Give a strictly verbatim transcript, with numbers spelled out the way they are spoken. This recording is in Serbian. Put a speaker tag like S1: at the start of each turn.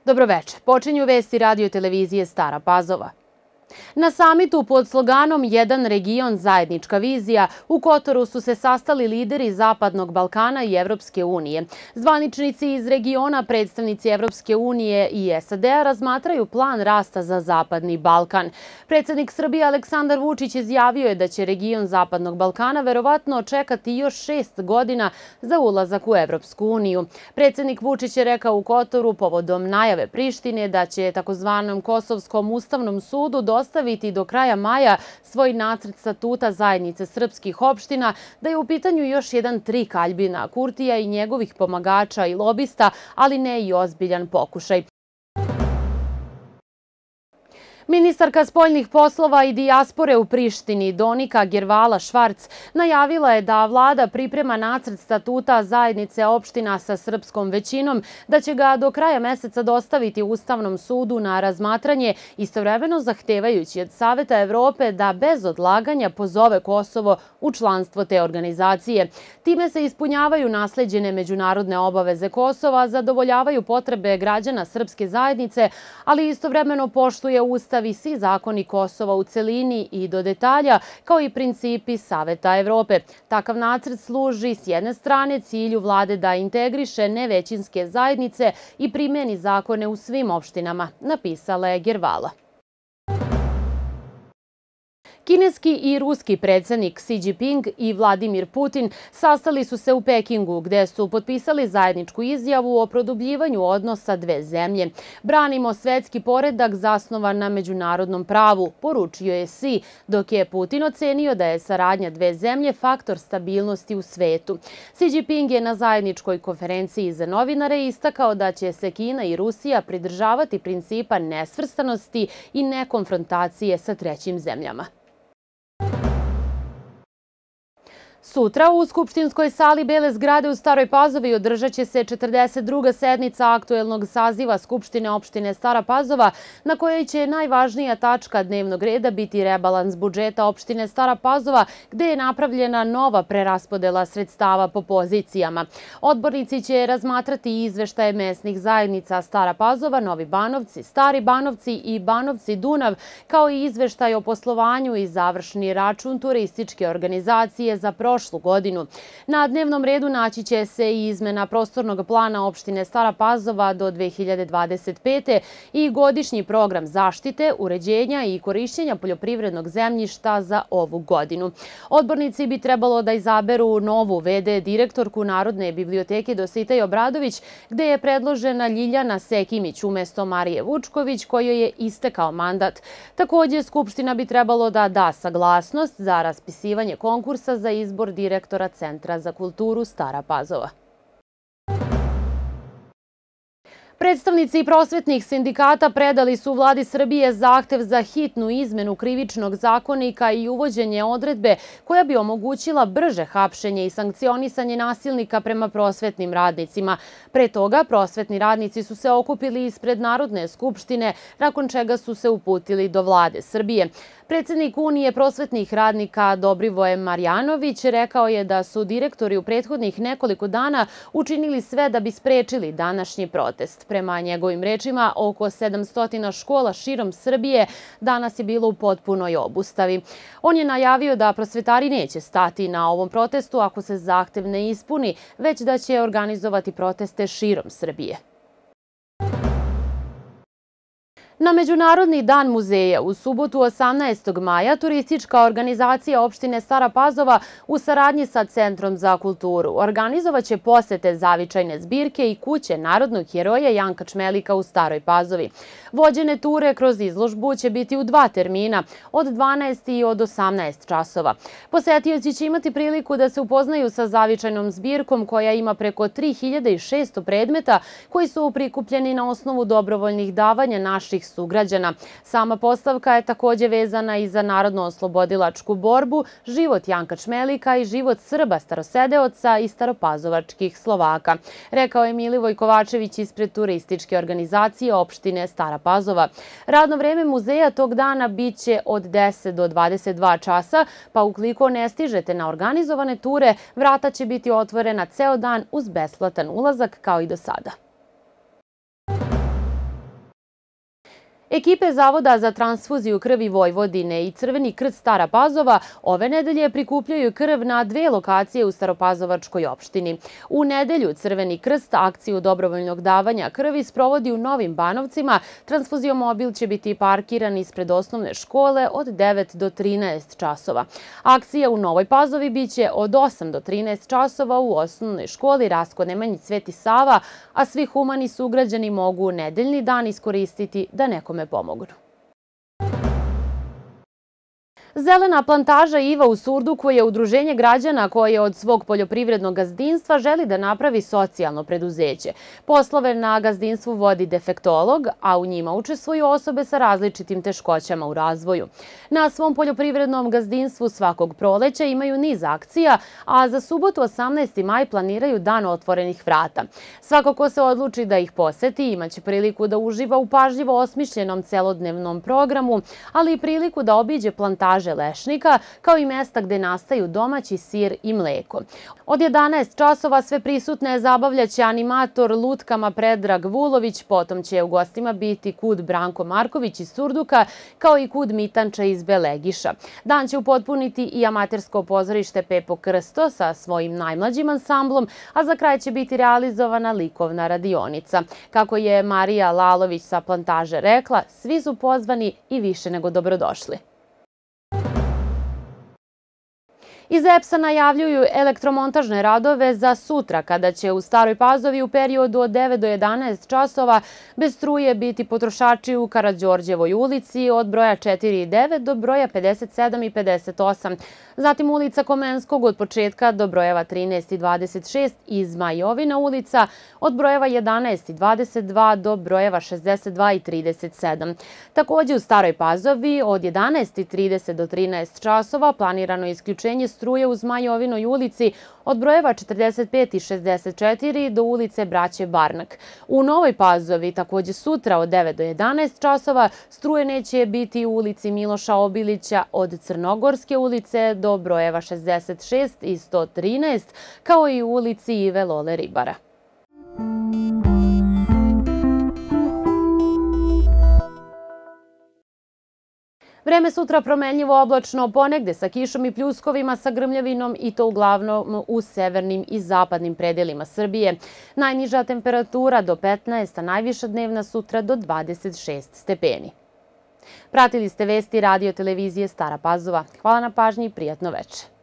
S1: Dobroveče. Počinju vesti radio televizije Stara Pazova. Na samitu pod sloganom Jedan region, zajednička vizija u Kotoru su se sastali lideri Zapadnog Balkana i Evropske unije. Zvaničnici iz regiona, predstavnici Evropske unije i S A D-a razmatraju plan rasta za Zapadni Balkan. Predsednik Srbije Aleksandar Vučić izjavio je da će region Zapadnog Balkana verovatno čekati još šest godina za ulazak u Evropsku uniju. Predsednik Vučić je rekao u Kotoru povodom najave Prištine da će takozvanom Kosovskom ustavnom sudu dostaviti do kraja maja svoj nacrt statuta zajednice srpskih opština, da je u pitanju još jedan trik Aljbina Kurtija i njegovih pomagača i lobista, ali ne i ozbiljan pokušaj. Ministarka spoljnih poslova i dijaspore u Prištini, Donika Gervala Švarc, najavila je da vlada priprema nacrt statuta zajednice opština sa srpskom većinom, da će ga do kraja meseca dostaviti Ustavnom sudu na razmatranje, istovremeno zahtevajući od Saveta Evrope da bez odlaganja pozove Kosovo u članstvo te organizacije. Time se ispunjavaju nasleđene međunarodne obaveze Kosova, zadovoljavaju potrebe građana srpske zajednice, ali istovremeno poštuje Ustav i svi zakoni Kosova u celini i do detalja, kao i principi Saveta Evrope. Takav nacrt služi s jedne strane cilju vlade da integriše nevećinske zajednice i primeni zakone u svim opštinama, napisala je Gervala. Kineski i ruski predsednik Xi Jinping i Vladimir Putin sastali su se u Pekingu, gde su potpisali zajedničku izjavu o produbljivanju odnosa dve zemlje. Branimo svetski poredak zasnovan na međunarodnom pravu, poručio je Xi, dok je Putin ocenio da je saradnja dve zemlje faktor stabilnosti u svetu. Xi Jinping je na zajedničkoj konferenciji za novinare istakao da će se Kina i Rusija pridržavati principa nesvrstanosti i nekonfrontacije sa trećim zemljama. Sutra u Skupštinskoj sali Bele zgrade u Staroj Pazovi održat će se četrdeset druga sednica aktuelnog saziva Skupštine opštine Stara Pazova, na kojoj će najvažnija tačka dnevnog reda biti rebalans budžeta opštine Stara Pazova, gde je napravljena nova preraspodela sredstava po pozicijama. Odbornici će razmatrati izveštaje mesnih zajednica Stara Pazova, Novi Banovci, Stari Banovci i Banovci Dunav, kao i izveštaj o poslovanju i završni račun turističke organizacije za prošlu godinu. Na dnevnom redu naći će se i izmena prostornog plana opštine Stara Pazova do dve hiljade dvadeset pete. i godišnji program zaštite, uređenja i korišćenja poljoprivrednog zemljišta za ovu godinu. Odbornici bi trebalo da izaberu novu v d direktorku Narodne biblioteke Dositej Obradović, gde je predložena Ljiljana Sekimić umesto Marije Vučković, kojoj je istekao mandat. Takođe, Skupština bi trebalo da da saglasnost za raspisivanje konkursa za izbor direktora Centra za kulturu Stara Pazova. Predstavnici prosvetnih sindikata predali su vladi Srbije zahtev za hitnu izmenu krivičnog zakonika i uvođenje odredbe koja bi omogućila brže hapšenje i sankcionisanje nasilnika prema prosvetnim radnicima. Pre toga, prosvetni radnici su se okupili ispred Narodne skupštine, nakon čega su se uputili do vlade Srbije. Predsednik Unije prosvetnih radnika Dobrivoje Marjanović rekao je da su direktori u prethodnih nekoliko dana učinili sve da bi sprečili današnji protest. Prema njegovim rečima, oko sedamsto škola širom Srbije danas je bilo u potpunoj obustavi. On je najavio da prosvetari neće stati na ovom protestu ako se zahtev ne ispuni, već da će organizovati proteste širom Srbije. Na Međunarodni dan muzeja u subotu osamnaestog maja turistička organizacija opštine Stara Pazova u saradnji sa Centrom za kulturu organizovaće posete zavičajne zbirke i kuće narodnog heroja Janka Čmelika u Staroj Pazovi. Vođene ture kroz izložbu će biti u dva termina, od dvanaest i od osamnaest časova. Posetioci će imati priliku da se upoznaju sa zavičajnom zbirkom koja ima preko tri hiljade šesto predmeta koji su prikupljeni na osnovu dobrovoljnih davanja naših sugrađana. Sama postavka je takođe vezana i za narodno-oslobodilačku borbu, život Janka Čmelika i život Srba starosedeoca i staropazovačkih Slovaka, rekao je Milivoj Kovačević ispred turističke organizacije opštine Stara Pazova. Radno vreme muzeja tog dana biće od deset do dvadeset dva časa, pa ukoliko ne stižete na organizovane ture, vrata će biti otvorena ceo dan uz besplatan ulazak kao i do sada. Ekipe Zavoda za transfuziju krvi Vojvodine i Crveni krst Stara Pazova ove nedelje prikupljaju krv na dve lokacije u Staropazovačkoj opštini. U nedelju Crveni krst akciju dobrovoljnog davanja krvi sprovodi u Novim Banovcima. Transfuziomobil će biti parkiran ispred osnovne škole od devet do trinaest časova. Akcija u Novoj Pazovi biće od osam do trinaest časova u osnovnoj školi Rastko Nemanjić Sveti Sava, a svi humani sugrađani mogu nedeljni dan iskoristiti da nekome pomognu. Zelena plantaža Iva u Surduku je udruženje građana koje od svog poljoprivrednog gazdinstva želi da napravi socijalno preduzeće. Poslove na gazdinstvu vodi defektolog, a u njima učestvuju osobe sa različitim teškoćama u razvoju. Na svom poljoprivrednom gazdinstvu svakog proleća imaju niz akcija, a za subotu osamnaesti maj planiraju dan otvorenih vrata. Svako ko se odluči da ih poseti imaće priliku da uživa u pažljivo osmišljenom celodnevnom programu, ali i priliku da obiđe plantaže lešnika, kao i mesta gde nastaju domaći sir i mleko. Od jedanaest časova sve prisutne zabavljaće animator lutkama Predrag Vulović, potom će u gostima biti kud Branko Marković iz Surduka, kao i kud Mitanča iz Belegiša. Dan će upotpuniti i amatersko pozorište Pepo Krsto sa svojim najmlađim ansamblom, a za kraj će biti realizovana likovna radionica. Kako je Marija Lalović sa plantaže rekla, svi su pozvani i više nego dobrodošli. Iz E P S-a najavljuju elektromontažne radove za sutra, kada će u Staroj Pazovi u periodu od devet do jedanaest časova bez struje biti potrošači u Karađorđevoj ulici od broja četiri i devet do broja pedeset sedam i pedeset osam. Zatim ulica Komenskog od početka do brojeva trinaest i dvadeset šest i Zmajovina ulica od brojeva jedanaest i dvadeset dva do brojeva šezdeset dva i trideset sedam. Takođe u Staroj Pazovi od jedanaest i trideset do trinaest časova planirano je isključenje struje u Zmajovinoj ulici od brojeva četrdeset pet i šezdeset četiri do ulice Braće Barnak. U Novoj Pazovi takođe sutra od devet do jedanaest časova struje neće biti u ulici Miloša Obilića od Crnogorske ulice do brojeva šezdeset šest i sto trinaest, kao i u ulici Ive Lole Ribara. Vreme sutra promenljivo oblačno, ponegde sa kišom i pljuskovima, sa grmljavinom i to uglavnom u severnim i zapadnim predelima Srbije. Najniža temperatura do petnaest, a najviša dnevna sutra do dvadeset šest stepeni. Pratili ste vesti radio televizije Stara Pazova. Hvala na pažnji i prijatno veče.